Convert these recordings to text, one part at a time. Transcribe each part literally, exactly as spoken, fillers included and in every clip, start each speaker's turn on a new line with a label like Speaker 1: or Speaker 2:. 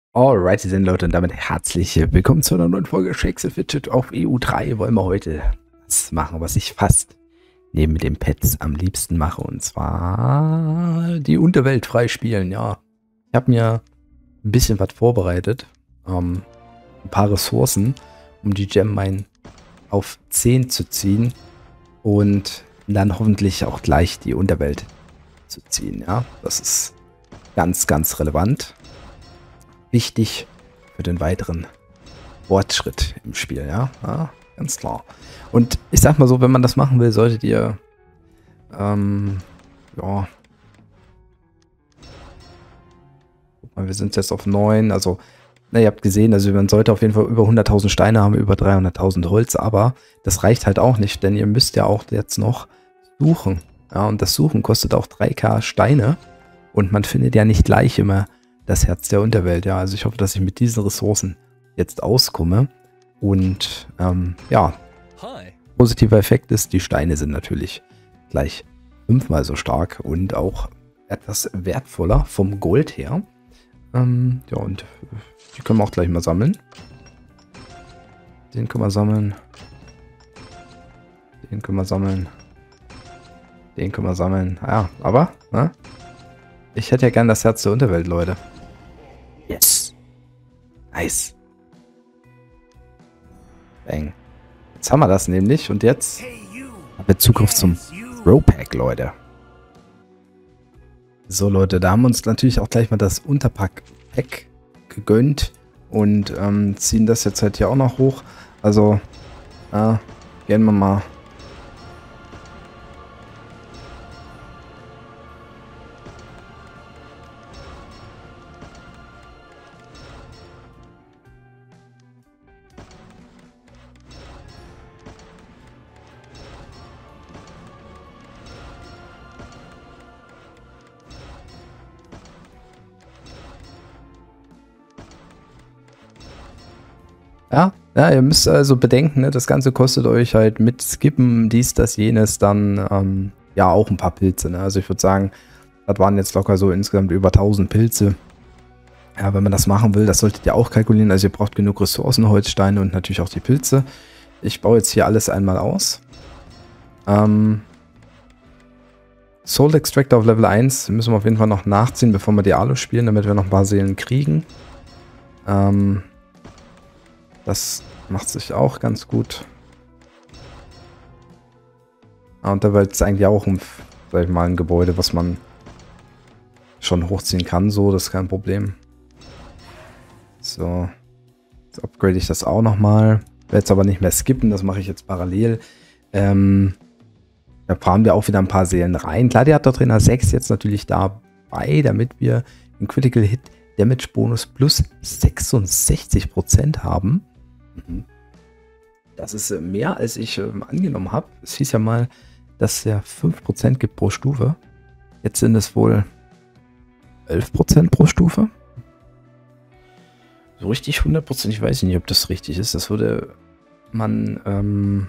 Speaker 1: Alright, sind Leute und damit herzlich willkommen zu einer neuen Folge Shakes and Fidget auf E U drei. Wollen wir heute das machen, was ich fast neben den Pets am liebsten mache, und zwar die Unterwelt freispielen. Ja, ich habe mir ein bisschen was vorbereitet, ähm, ein paar Ressourcen, um die Gem Mine auf zehn zu ziehen und dann hoffentlich auch gleich die Unterwelt zu ziehen. Ja, das ist ganz, ganz relevant. Wichtig für den weiteren Fortschritt im Spiel, ja? Ja, ganz klar. Und ich sag mal so, wenn man das machen will, solltet ihr, ähm, ja, guck mal, wir sind jetzt auf neun, also, na, ihr habt gesehen, also man sollte auf jeden Fall über hunderttausend Steine haben, über dreihunderttausend Holz, aber das reicht halt auch nicht, denn ihr müsst ja auch jetzt noch suchen, ja, und das Suchen kostet auch drei K Steine und man findet ja nicht gleich immer das Herz der Unterwelt, ja, also ich hoffe, dass ich mit diesen Ressourcen jetzt auskomme und ähm, ja, positiver Effekt ist, die Steine sind natürlich gleich fünfmal so stark und auch etwas wertvoller vom Gold her. Ähm, ja, und die können wir auch gleich mal sammeln. Den können wir sammeln. Den können wir sammeln. Den können wir sammeln. Ja, aber, ne? Ich hätte ja gern das Herz der Unterwelt, Leute. Yes. Nice. Bang. Jetzt haben wir das nämlich und jetzt haben wir Zugriff zum Throw-Pack, Leute. So, Leute, da haben wir uns natürlich auch gleich mal das Unterpack-Pack gegönnt und ähm, ziehen das jetzt halt hier auch noch hoch. Also, äh, gehen wir mal. Ja, ja, ihr müsst also bedenken, ne, das Ganze kostet euch halt mit Skippen, dies, das, jenes, dann ähm, ja auch ein paar Pilze. Ne? Also ich würde sagen, das waren jetzt locker so insgesamt über tausend Pilze. Ja, wenn man das machen will, das solltet ihr auch kalkulieren. Also ihr braucht genug Ressourcen, Holzsteine und natürlich auch die Pilze. Ich baue jetzt hier alles einmal aus. Ähm, Soul Extractor auf Level eins müssen wir auf jeden Fall noch nachziehen, bevor wir die Alu spielen, damit wir noch ein paar Seelen kriegen. Ähm... Das macht sich auch ganz gut. Ah, und da war jetzt eigentlich auch ein, sag ich mal, ein Gebäude, was man schon hochziehen kann, so, das ist kein Problem. So, jetzt upgrade ich das auch nochmal. Werde jetzt aber nicht mehr skippen, das mache ich jetzt parallel. Ähm, da fahren wir auch wieder ein paar Seelen rein. Gladiator Trainer sechs jetzt natürlich dabei, damit wir den Critical Hit Damage Bonus plus sechsundsechzig Prozent haben. Das ist mehr, als ich ähm, angenommen habe. Es hieß ja mal, dass er fünf Prozent gibt pro Stufe. Jetzt sind es wohl elf Prozent pro Stufe. So richtig hundert Prozent, ich weiß nicht, ob das richtig ist. Das würde man, ähm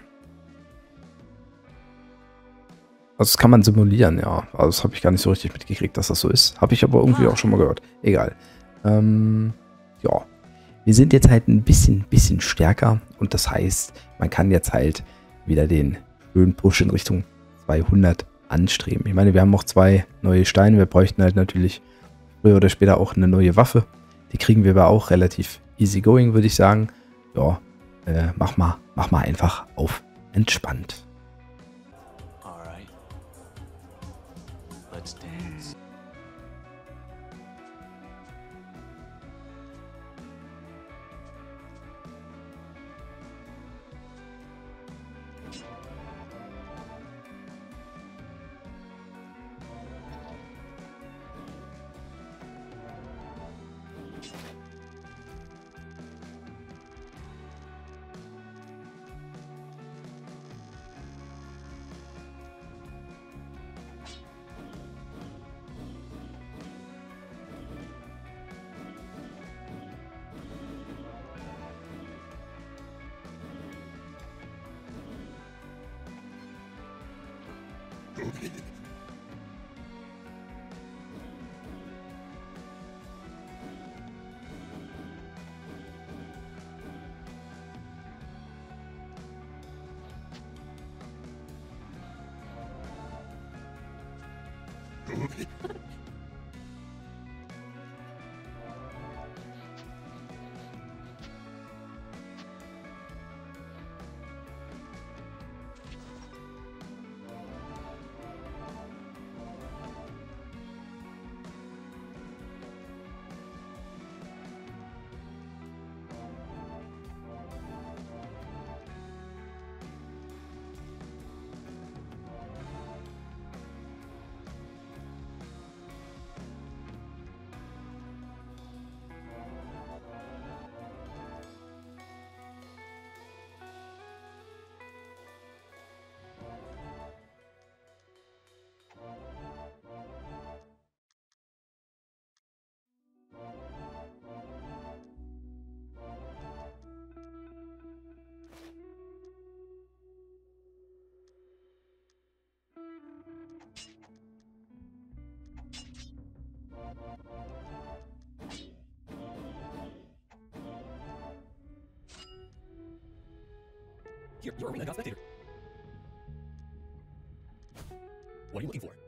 Speaker 1: also das kann man simulieren, ja. Also das habe ich gar nicht so richtig mitgekriegt, dass das so ist. Habe ich aber irgendwie auch schon mal gehört. Egal. Ähm, ja. Wir sind jetzt halt ein bisschen, bisschen stärker und das heißt, man kann jetzt halt wieder den schönen Push in Richtung zweihundert anstreben. Ich meine, wir haben noch zwei neue Steine, wir bräuchten halt natürlich früher oder später auch eine neue Waffe. Die kriegen wir aber auch relativ easy going, würde ich sagen. Ja, äh, mach mal, mach mal einfach auf entspannt.
Speaker 2: Alright. Let's dance.
Speaker 3: Here, your arena got spectator. What are you looking for?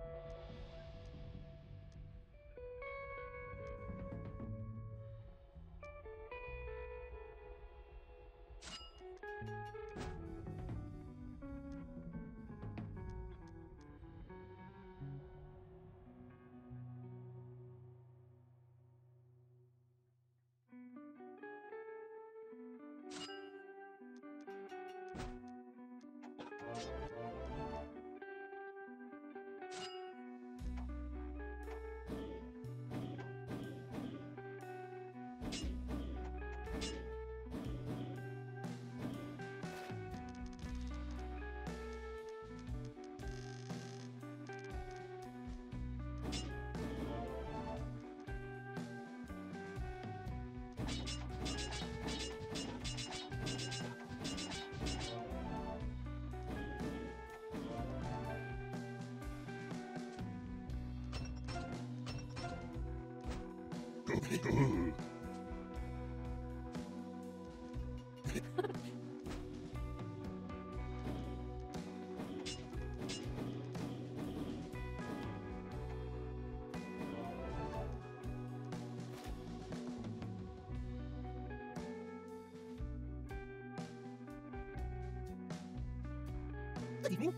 Speaker 3: Good evening.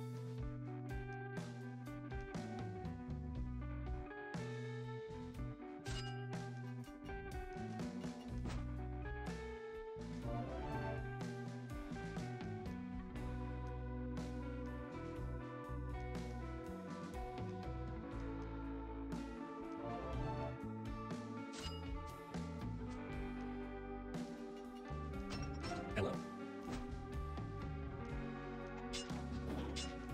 Speaker 3: Hello.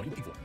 Speaker 3: What are you looking for?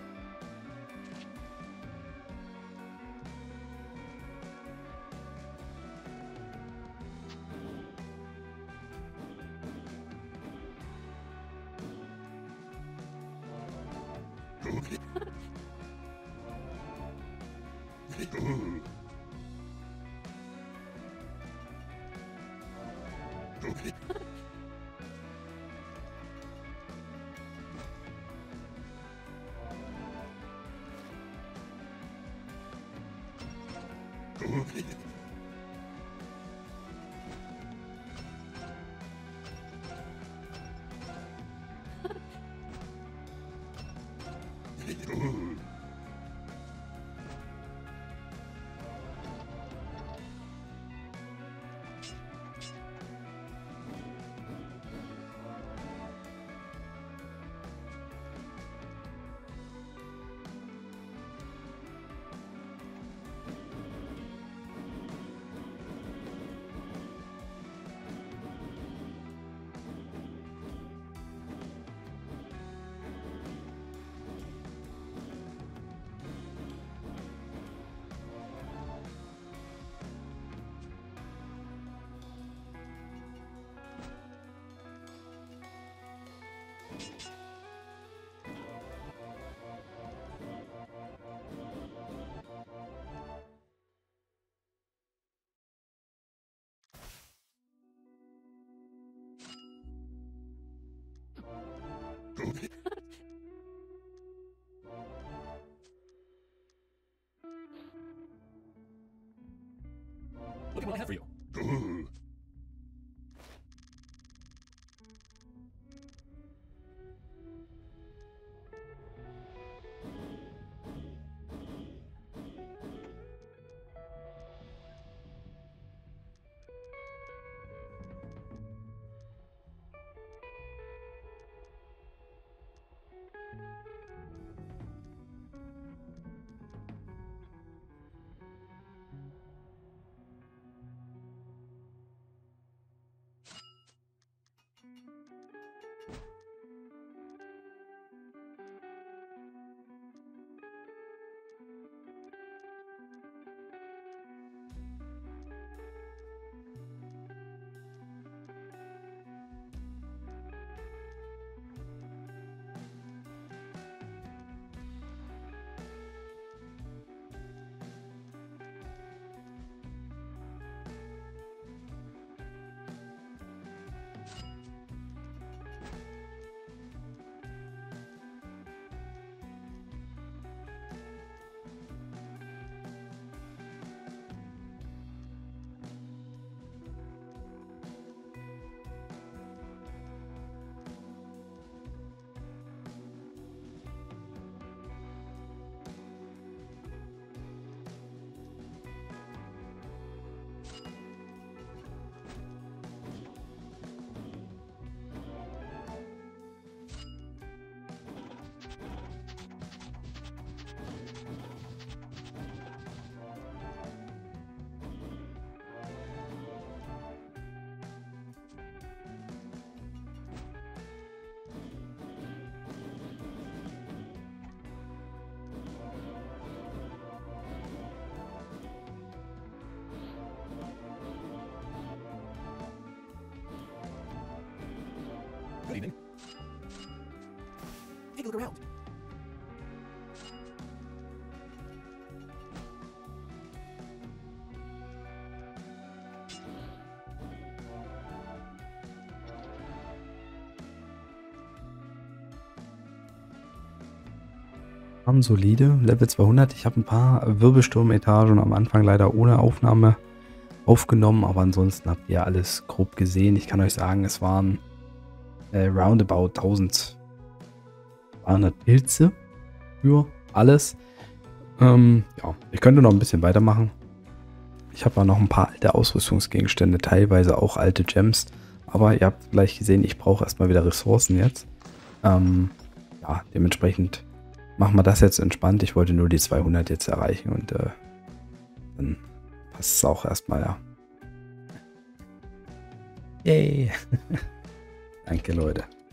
Speaker 3: Look at what I have for you. Good evening. Take a look around.
Speaker 1: Solide, Level zweihundert. Ich habe ein paar Wirbelsturm-Etagen am Anfang leider ohne Aufnahme aufgenommen, aber ansonsten habt ihr alles grob gesehen. Ich kann euch sagen, es waren äh, roundabout eintausendzweihundert Pilze für alles. Ähm, ja, ich könnte noch ein bisschen weitermachen. Ich habe noch ein paar alte Ausrüstungsgegenstände, teilweise auch alte Gems, aber ihr habt gleich gesehen, ich brauche erstmal wieder Ressourcen jetzt. Ähm, ja, dementsprechend machen wir das jetzt entspannt. Ich wollte nur die zweihundert jetzt erreichen und äh, dann passt es auch erstmal, ja. Yay! Danke, Leute.